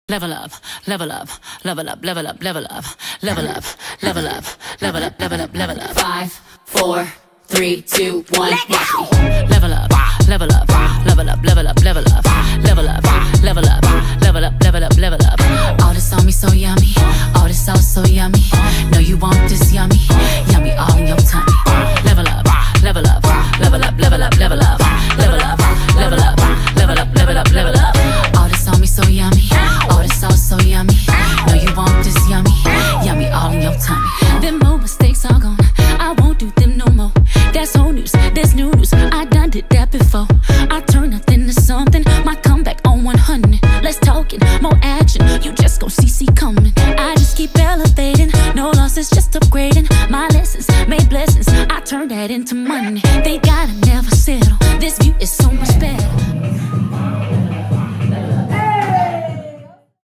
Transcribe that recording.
Level up, level up, level up, level up, level up, level up, level up, level up, level up, level up. 5, 4, 3, 2, 1. Level up, level up, level up, level up, level up, level up, level up, level up, level up, level up. All this on me so yummy, all this sauce so yummy. Know you want this yummy, yummy all in your tummy. Level up, level up, level up, level up, level up, level up, level up, level up, level up, level up. All this on me so yummy, all this sauce so yummy. Know you want this yummy, yummy all in your tummy. Them old mistakes are gone, I won't do them no more. That's old news, there's new news, I done did that before. I turn nothing to something, my comeback on 100. Let's talk it, more action, you